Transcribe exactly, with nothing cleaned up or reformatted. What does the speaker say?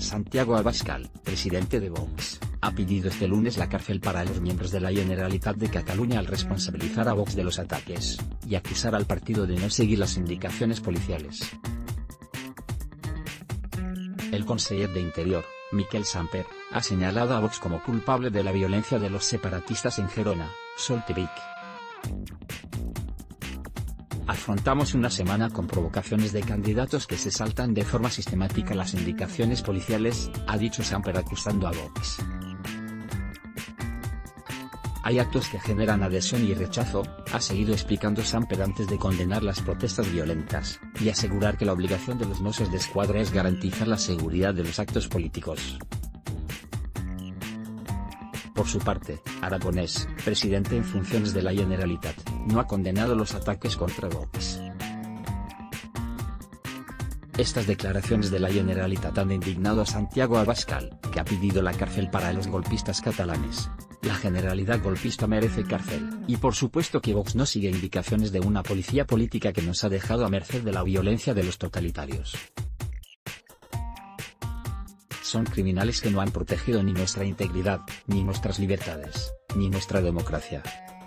Santiago Abascal, presidente de Vox, ha pedido este lunes la cárcel para los miembros de la Generalitat de Cataluña al responsabilizar a Vox de los ataques, y acusar al partido de no seguir las indicaciones policiales. El conseller de Interior, Miquel Samper, ha señalado a Vox como culpable de la violencia de los separatistas en Gerona, Sol T V I C. Afrontamos una semana con provocaciones de candidatos que se saltan de forma sistemática las indicaciones policiales, ha dicho Samper acusando a Vox. Hay actos que generan adhesión y rechazo, ha seguido explicando Samper antes de condenar las protestas violentas, y asegurar que la obligación de los Mossos d'Esquadra es garantizar la seguridad de los actos políticos. Por su parte, Aragonés, presidente en funciones de la Generalitat, no ha condenado los ataques contra Vox. Estas declaraciones de la Generalitat han indignado a Santiago Abascal, que ha pedido la cárcel para los golpistas catalanes. La Generalidad golpista merece cárcel, y por supuesto que Vox no sigue indicaciones de una policía política que nos ha dejado a merced de la violencia de los totalitarios. Son criminales que no han protegido ni nuestra integridad, ni nuestras libertades, ni nuestra democracia.